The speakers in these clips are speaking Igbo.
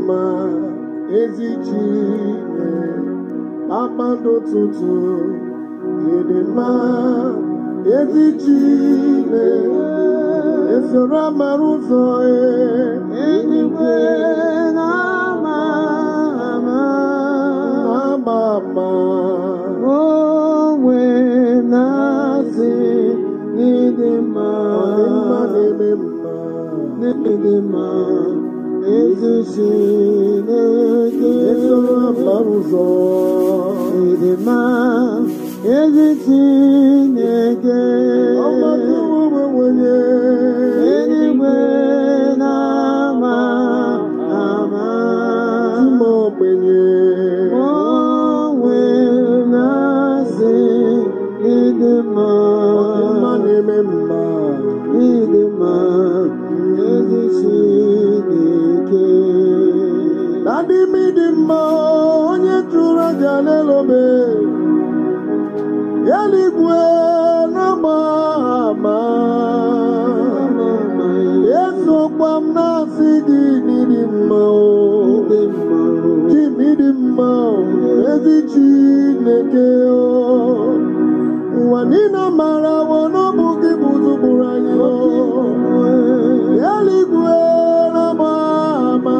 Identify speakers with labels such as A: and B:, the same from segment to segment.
A: mma ezi Chineke kpakpando ụtụtụ ịdị mma ezi Chineke esoro amara ụzọ eluigwe na-ama ama onwe na-asị n'ịdị mma na-eme mma n'ịdị mma ezi Chineke esoro amara ụzọ ịdị mma ezi Chineke ọgbata onwe eluigwe na-ama ama timo ogbenye onwe na-asị ịdị mma na-eme mma ịdị mma ezi Chineke na-adị m ịdị mma onye chụrụ aja n'elobe eluigwe na-agba ama esokwa m na-asị gị n'ịdị mma Chim ịdị mma ezi Chineke ụwa niile mara n'ọbụ gị bụ zụgburu anyị eluigwe na-agba ama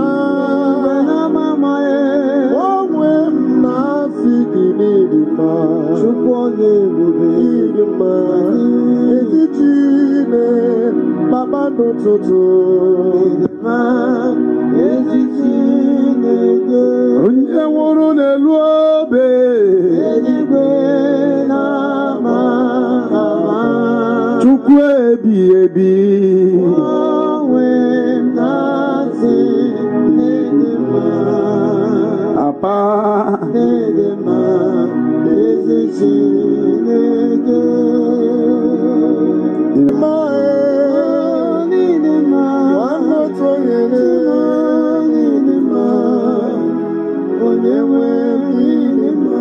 A: onwe m na-asị gị n'ịdị mma Chukwu onye ebube ịdị mma ezi Chineke kpakpando ụtụtụ ịdị mma ezi Chineke onye nwụrụ n'elu obe eluigwe na-ama ama Chukwu ebighị ebi onwe m na-asị n'ịdị mma Papa n'ịdị mma ezi Chineke mma n'ịdị mma nwanne otu onye n'ịdị mma onye nwe n'ịdị mma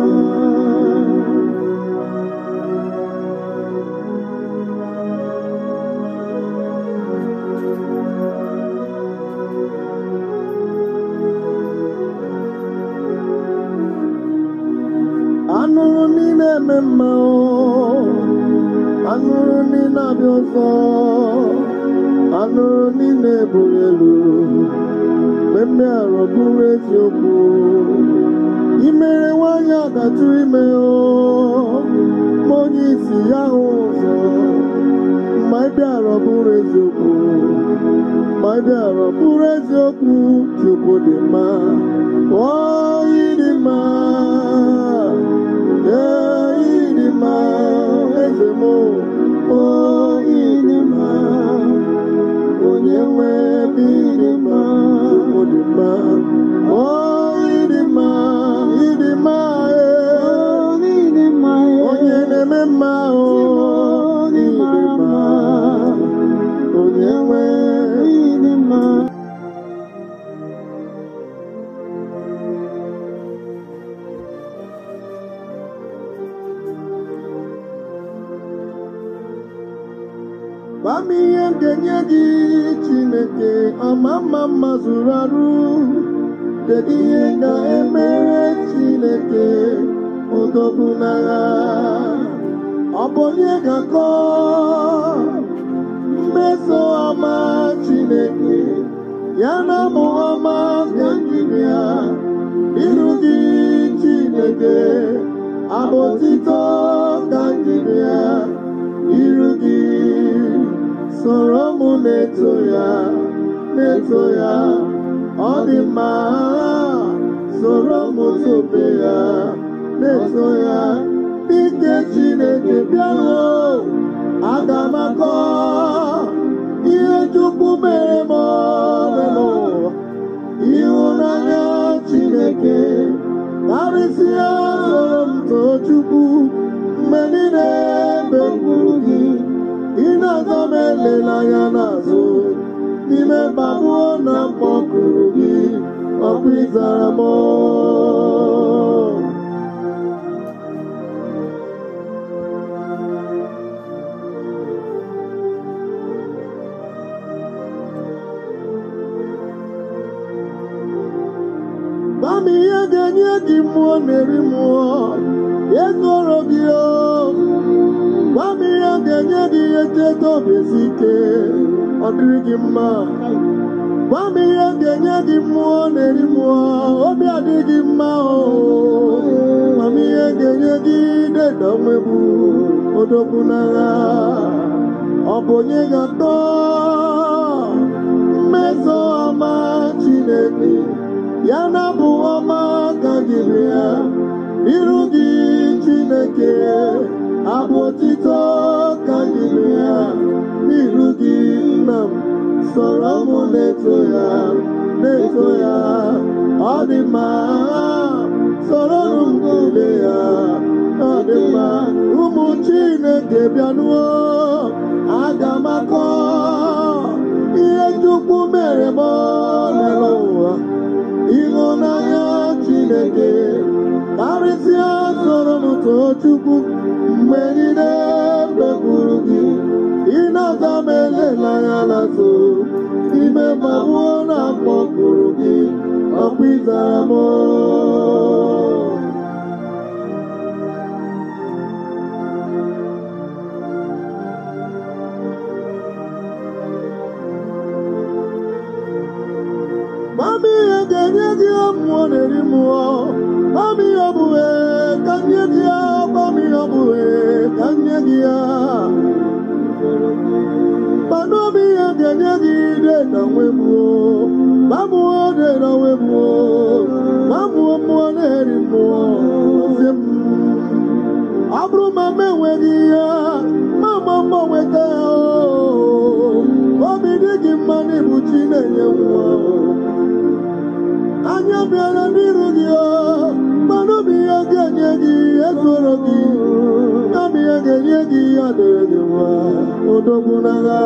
A: anụrụ niile eme mma anụrụ niile abịa ọzọ anụrụ niile buru elu mmemme arọ bụrụ eziokwu imere nwanyị adajụ ime ma onye isi ya hụ ụzọ ma ịbịara bụrụ eziokwu ma ịbịara bụrụ eziokwu Chukwu dị mma ịdị mma ịdị mma eze m ịdị mma onye nwe ebe ịdị mma Chukwu dị mma ịdị mma ịdị mma ịdị mma onye na-eme mma ịdị mma onye nwe ịdị mma gwa m ihe m ga-enye gị Chineke ọma mma zuru arụ kedu ihe ga-emere Chineke odogwu n'agha ọ bụ onye ga-akọ mmeso ọma Chineke ya na ụmụ ọma nke njide ya iru gị Chineke abụ otito ka njide ya iru gị soro m na-eto ya ọ dị mma soro m tobe ya na-eto ya dike Chineke bịaruo aga m akọ ihe Chukwu mere m n'ụwa ịhụnanya Chineke karịsịa soro m too Chukwu mgbe niile bekwuru gị ị na-azọ m elela anya n'azụ n'ime mkpagbu na mkpọkụrụ gị ọkụ ịzara m ga-enye gị mmụọ na-eri mmụọ ezoro gị o. Gwa m ihe ga-enye gị ihe ncheta obi esi ike ọ dịrị gị mma. Gwa m ihe ga-enye gị mmụọ na-eri mmụọ obi adịghị gị mma o. Gwa m ihe ga-enye gị deda onwegbu odogwu n'agha. Ọ bụ onye ga-atọ mmeso ọma Chineke ya na abụ ọma ka gị ya iru gị Chineke abụ otito ka gị ya n'iru gị nna m sọrọ m na-eto ya na-eto ya ọ dị mma sọrọ m kelee ya ọ dị mma. Ụmụ Chineke bịanụọ aga m akọ ihe Chukwu mere m n'elu ụwa. Ịhụnanya Chineke karịsịa sọrọ m too Chukwu mgbe niile mgbegburu gị ị na-aza m elela anya n'azụ ime mgbanwuo na mkpọpụrụ gị ọkwa ịzara m. Mami ihe ga-enye gị mmụọ na-eri mmụọ. Mami ọ bụ ka nye gị ya. Mami ọ bụ ka nye gị ya. Manu obi ihe ga-enye gị deda nwegbuo. Mamụọ deda nwegbuo. Mamụọ mmụọ na-eri mmụọ. Sị m ọ bụrụ ma m enweghị ya mama mbọ nweta ya o. Obi dị gị mma n'ịbụ chi na-enye nwa. Anya bịara n'iru gị o. Mmanụ bụ ihe ga-enye gị ezoro gị. Ama ihe ga-enye gị ya dịrị gị nwa odogwu n'agha.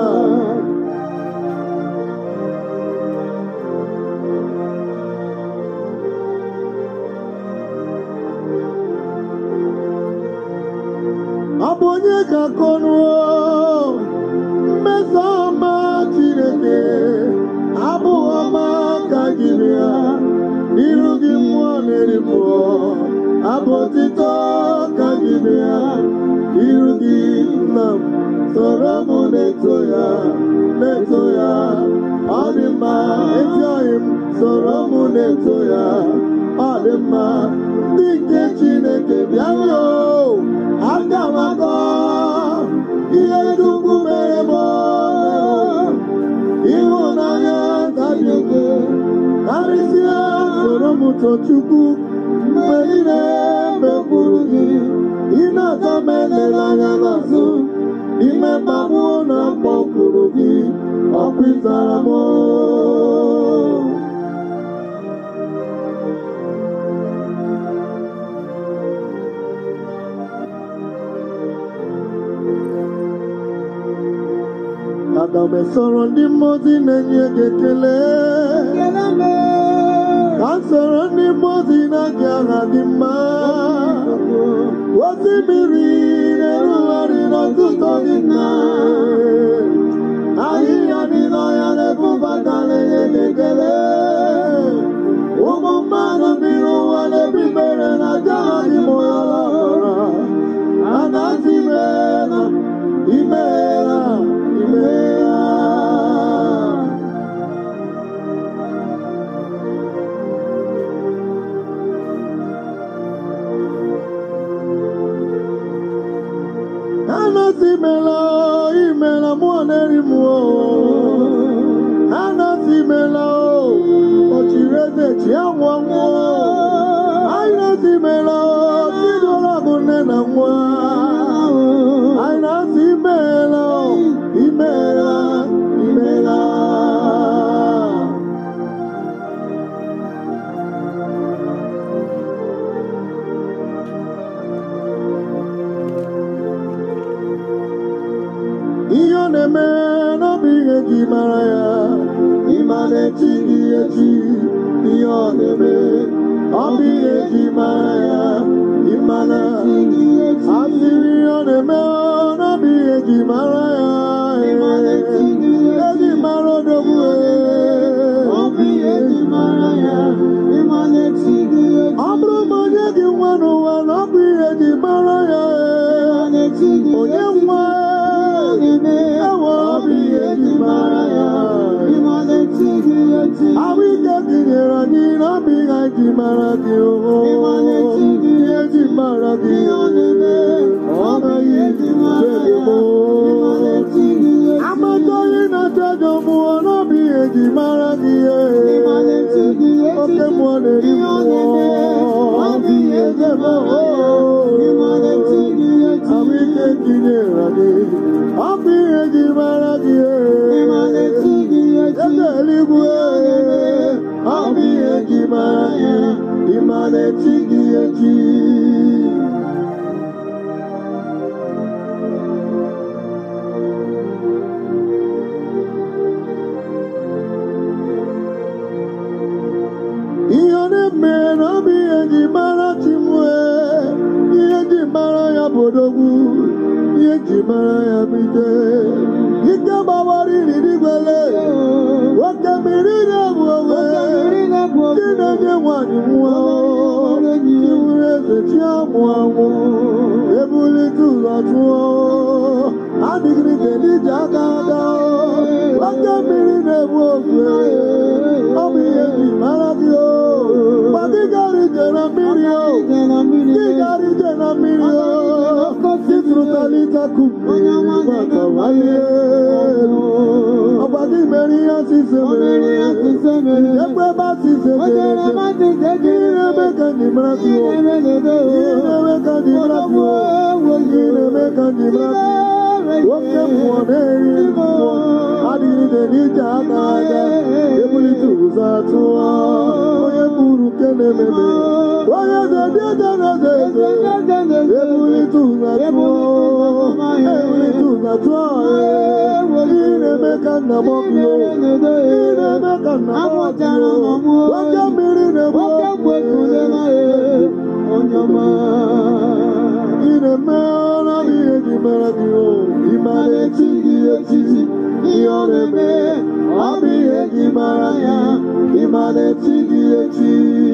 A: Ọ bụ onye ka kọnụọ mmeso ọma Chineke abụghị ọma ka gị ya n'iru gị mmụọ na-eri mmụọ abụ otito ka gị ya n'iru gị nna m sọrọ m na-eto ya na-eto ya ọ dị mma. Ezi ọyị m sọrọ m na-eto ya ọ dị mma. Ndị nke Chineke bịara o aga m akọ ihe Chukwu mere m. Ịhụnanya tabi oke karịsịa soro m too Chukwu mgbe niile mgbegburu gị ị na-aza m elela anya n'azụ ime mgbanwuo na mkpọpụrụ gị ọkwa ịzara m. Aga m esoro ndị mmụọ ozi na-enye gị ekele. Ka m soro ndị mmụọ ozi na-agị aha dị mma. Osimiri na-erugharị n'ọtụtụ gị nna. Ahịhịa dị n'ọhịa na-ebubata na-enye gị ekele. Ụmụ mmadụ bi n'ụwa na-ebibere na aja ha dị m onye ọlọkọrọ. A na-asị imeela imeela imeela. Anasi mela imela mmụọ na-eri mmụọ. Anasi mela o chiri eze chi anwụ anwụ. Anasi mela chidoro bụ nne na nwa. Anasi mela imela imela. Ihe ọ na-eme n'ọbụ ihe ji mara ya. Ịma na-echi gị echi ihe ọ na-eme ọ bụ ihe ji mara ya. Ịma na asịrị ihe ọ na-eme n'ọbụ ihe ji mara ya. Eji mara odogwu ọ bụ ihe ji mara ya. Ọ bụrụ gị n'obi ha ji mara gị ihe ji mara gị ọ naghị ezelimo amataghị na chọjọ mmụọ n'obi ihe ji mara gị oke mmụọ na-eri mmụọ obi ihe jebe ahụike tinyere gị ọ bụ ihe ji mara gị eze eluigwe ọ bụ ihe ji mara gị ịma na-eti gị echi ihe ọ na-eme na ọ bụ ihe ji mara Chinwe ihe ji mara ya bụ odogwu ihe ji mara ya bụ ike ike gbawara irigwele nwoke mmiri na-egbu onwe ndị na-enye nwanyị nwa iwuru eze chi amụ amụ ebulite ụzọ tụọ adịgide n'ije aka aga nwoke mmiri na-egbu ofe ọ bụ ihe ji mara gị gbadịgara ije na mmiri dịgara ije na mmiri titrutalita kummiri maka nwanne ọgba gị mere ihe asịse mere ekwe ebe asịse mere ihe na-eme ka ndị mara gị ihe na-eme ka ndị mara gị ihe na-eme ka ndị mara gị nwoke mmụọ na-eri mmụọ adịgide n'ije aka aga ebulite ụzọ atụọ onye kwuru nke na-ememe onye zededeze ebulite ụzọ atụọ ebulite ụzọ atụọ ihe na-eme ka nna m ọbụla ihe na-eme ka nna m ọbụla oke mmiri na-egbu onye ọma ị na-eme ọrụ ihe ji mara gị ịma na-eti gị etiti ihe ọ na-eme ọ bụ ihe ji mara ya ịma na-eti gị eti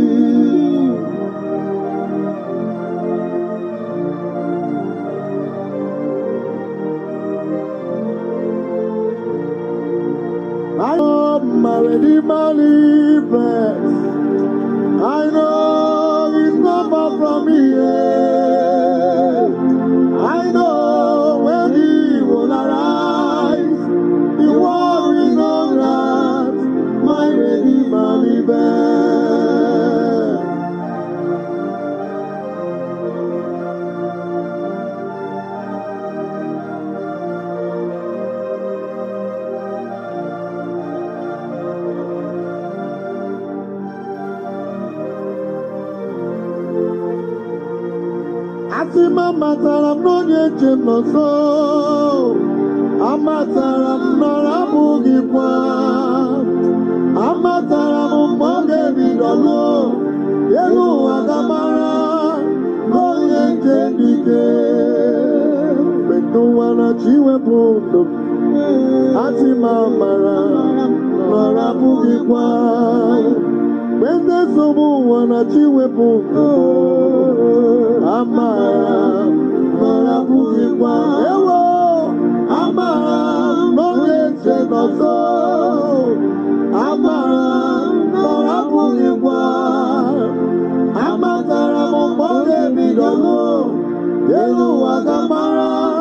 A: I know my Redeemer lives. I know He's not far from here. I know when He will arise, the war is on that. My Redeemer lives. Asị m amatara m n'onye nche m nọ nso amatara m nọrọ abụghị kwa amatara m mgbe ọ ga-ebido lụọ elu ụwa ga-amara n'onye nche dị ike mgbe n'ụwa na chi wepụ ndụ asị m amara nọrọ abụghị kwa mgbe ndị nsogbu ụwa na chi wepụ ndụ amara nọrọ abụghị kwa ewo amara n'onye nche nọ nso amara nọrọ abụghị kwa amatara m mgbe ọ ga-ebido elu ụwa ga-amara